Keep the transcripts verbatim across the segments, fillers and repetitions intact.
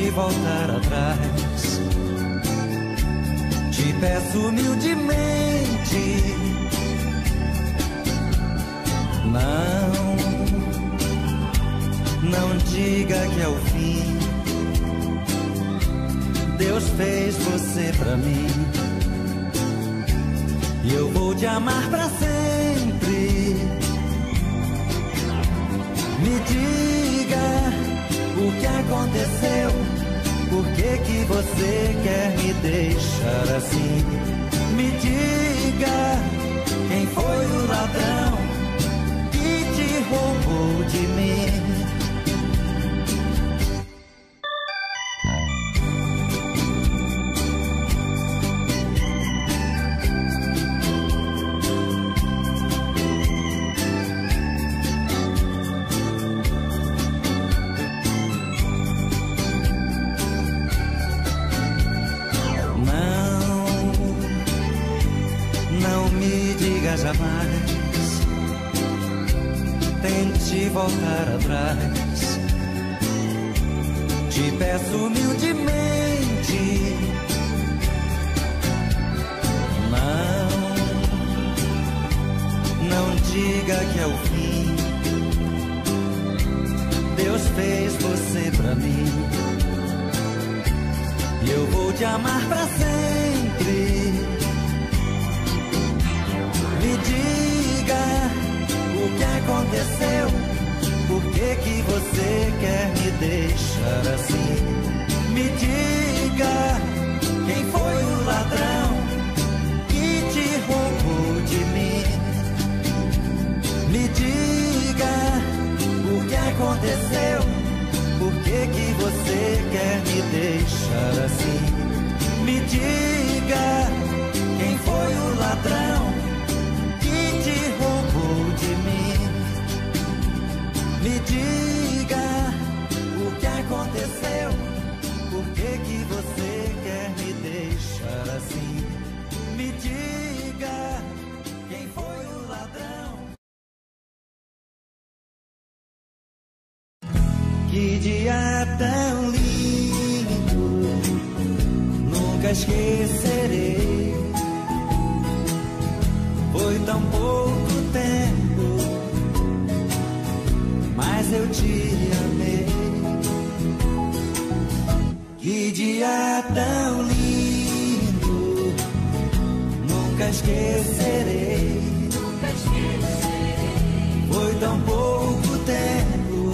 tente voltar atrás. Te peço humildemente, não, não diga que é o fim. Deus fez você pra mim e eu vou te amar pra sempre. Me diga o que aconteceu, por que que você quer me deixar assim? Me diga quem foi o ladrão que te roubou de mim. Jamais tente voltar atrás. Te peço humildemente, não, não diga que é o fim. Deus fez você pra mim e eu vou te amar pra sempre. Me diga o que aconteceu, por que que você quer me deixar assim? Me diga quem foi o ladrão que te roubou de mim. Me diga o que aconteceu, por que que você quer me deixar assim? Me diga quem foi o ladrão te roubou de mim. Me diga o que aconteceu, por que que você quer me deixar assim? Me diga quem foi o ladrão. Que dia tão lindo, nunca esquecerei. Foi tão pouco tempo, mas eu te amei. Que dia tão lindo, nunca esquecerei. Nunca esquecerei. Foi tão pouco tempo,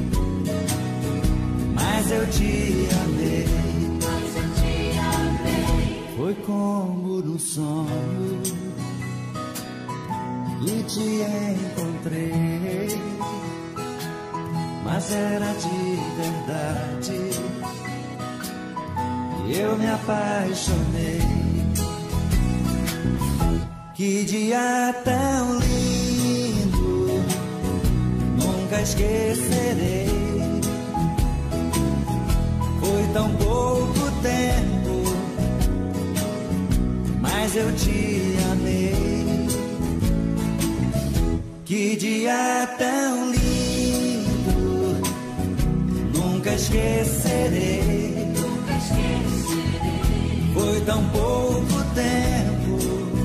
mas eu te amei. Mas eu te amei. Foi como num sonho e te encontrei, mas era de verdade e eu me apaixonei. Que dia tão lindo, nunca esquecerei. Foi tão pouco tempo, mas eu te amei. Que dia tão lindo, nunca esquecerei. Nunca esquecerei. Foi tão pouco tempo,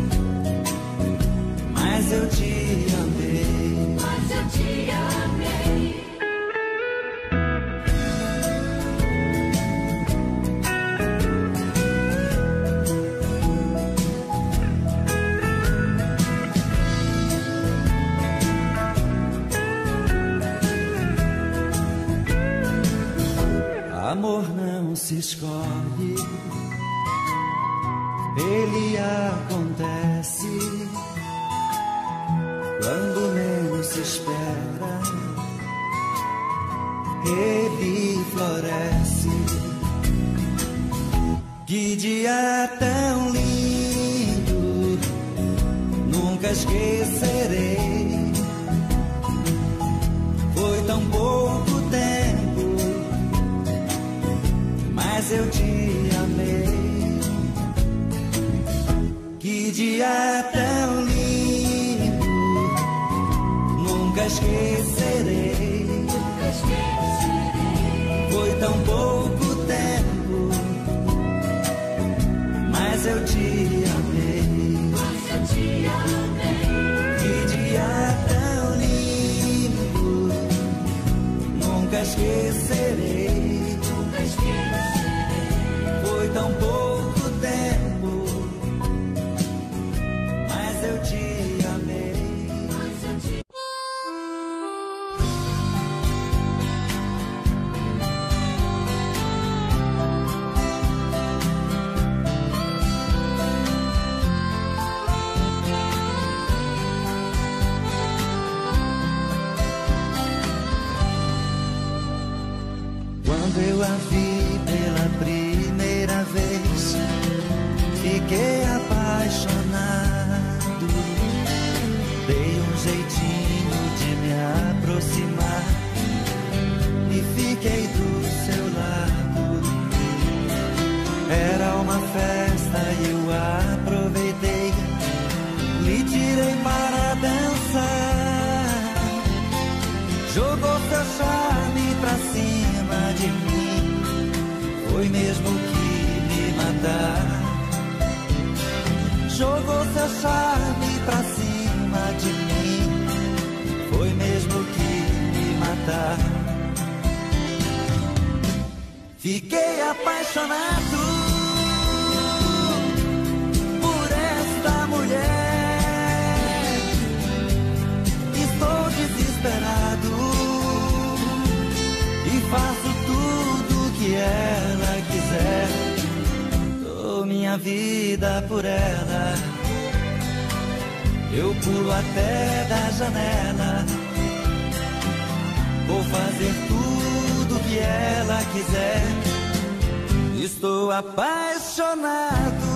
mas eu te amei. Mas eu te amei. Amor não se escolhe, ele acontece quando menos se espera. Ele floresce. Que dia tão lindo, nunca esquecerei. Foi tão pouco tempo, mas eu te amei. Que dia tão lindo, nunca esquecerei. Nunca esquecerei. Foi tão pouco tempo, eu a vi pela primeira vez, fiquei apaixonado. Dei um jeitinho de me aproximar e fiquei do seu lado. Era uma festa e eu aproveitei, lhe tirei para dançar. Jogou seu charme pra cima de mim, foi mesmo que me matar. Jogou seu charme pra cima de mim, foi mesmo que me matar. Fiquei apaixonado por esta mulher. Estou desesperado e faço tudo que ela quiser. Dou minha vida por ela, eu pulo até da janela. Vou fazer tudo que ela quiser. Estou apaixonado.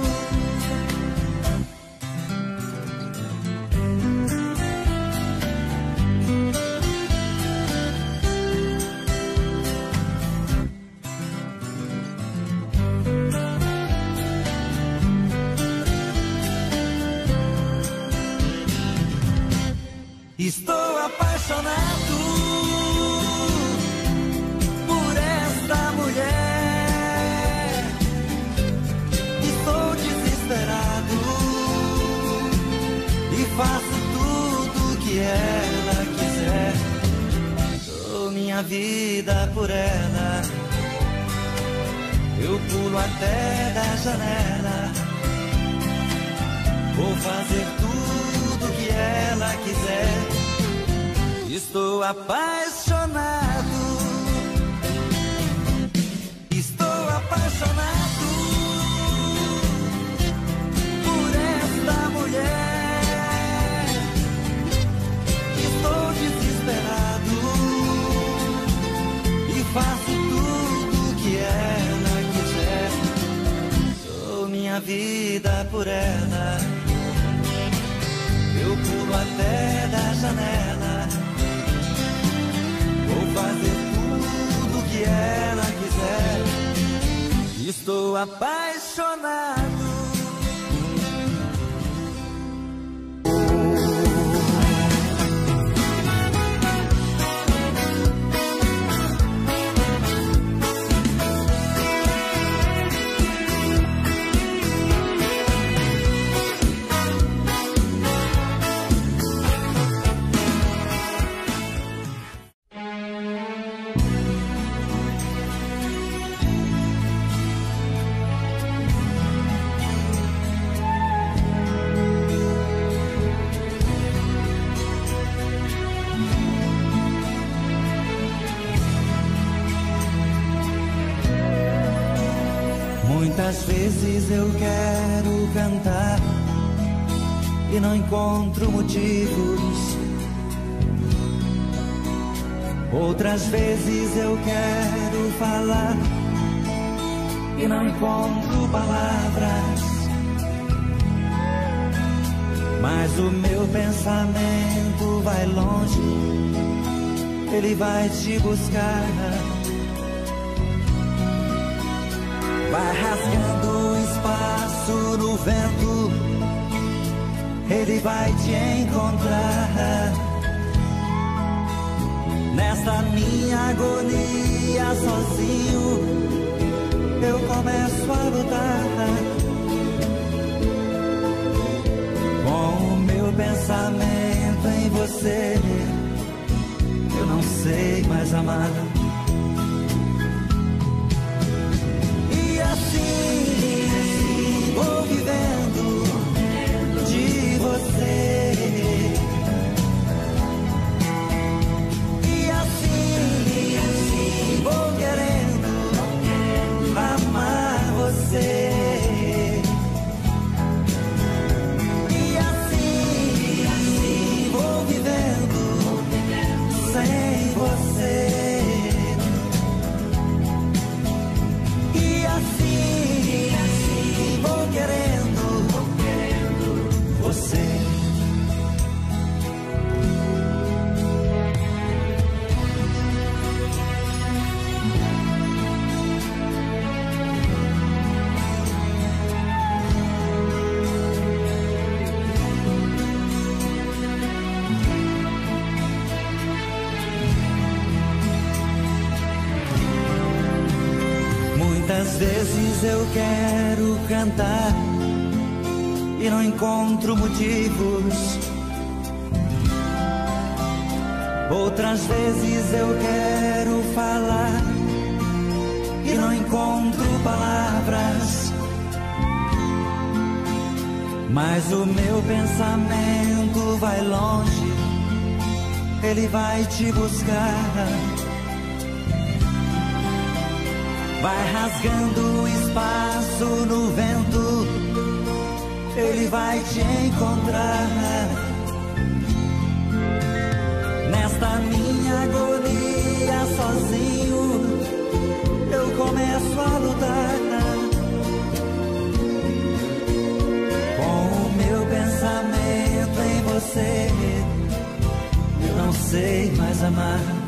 Estou apaixonado por esta mulher. Estou desesperado e faço tudo que ela quiser. Dou minha vida por ela, eu pulo até da janela. Vou fazer tudo que ela quiser. Estou apaixonado. Estou apaixonado por esta mulher. Estou desesperado e faço tudo que ela quiser. Dou minha vida por ela, eu pulo até da janela. Vou fazer tudo que ela quiser. Estou apaixonado. Muitas vezes eu quero cantar e não encontro motivos. Outras vezes eu quero falar e não encontro palavras. Mas o meu pensamento vai longe, ele vai te buscar. Vai rasgando espaço no vento, ele vai te encontrar. Nessa minha agonia sozinho, eu começo a lutar com o meu pensamento em você. Eu não sei mais amar. Assim vou vivendo de você, e assim, assim vou querendo amar você, e assim, assim vou vivendo sem você. vezes eu quero cantar e não encontro motivos. Outras vezes eu quero falar e não encontro palavras. Mas o meu pensamento vai longe, ele vai te buscar. Vai rasgando espaço no vento, ele vai te encontrar. Nesta minha agonia sozinho, eu começo a lutar. Com o meu pensamento em você, eu não sei mais amar.